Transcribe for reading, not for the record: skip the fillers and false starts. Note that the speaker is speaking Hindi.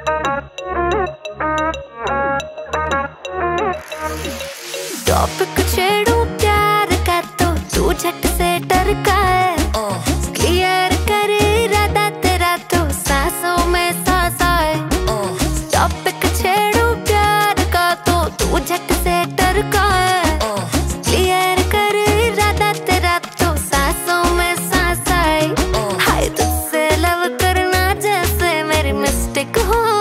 टॉपिक छेड़ू प्यार का तो तू झट से डर का है। क्लियर कर इरादा तेरा तो सांसों में सांस आए। टॉपिक छेड़ू प्यार का तो तू झट से डर का है। क्लियर कर इरादा तेरा तो सांसों में सांस आए। हाय तुझसे लव करना जैसे मेरी मिस्टेक हो।